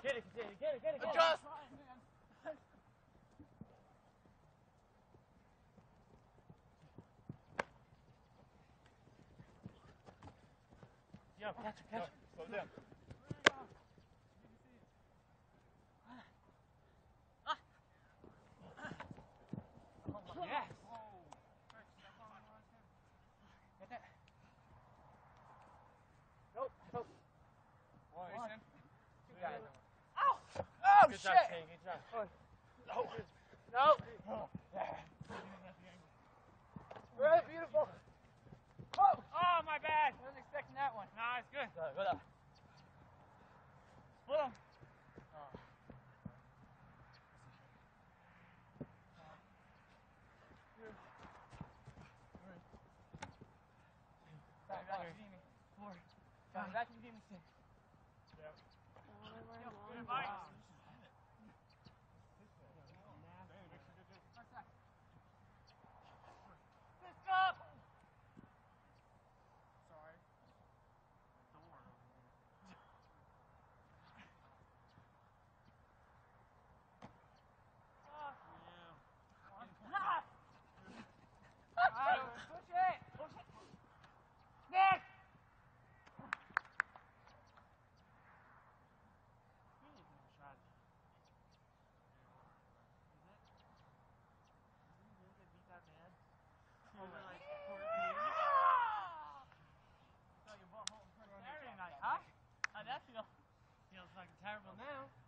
Get it, get it. Adjust. Yo, catch it. Slow down. Yes. Get that. Nope. One. You got it. Ow! Oh, Good shit! job, Shane. Good job. No. Right, beautiful. Oh! Oh, my bad. I wasn't expecting that one. Nah, it's good. Go down. Split 'em. Back and give me 6. Good bite. Fist up. Sorry. Push it. Nick. Saturday night, huh? How'd that feel? Feels fucking terrible now.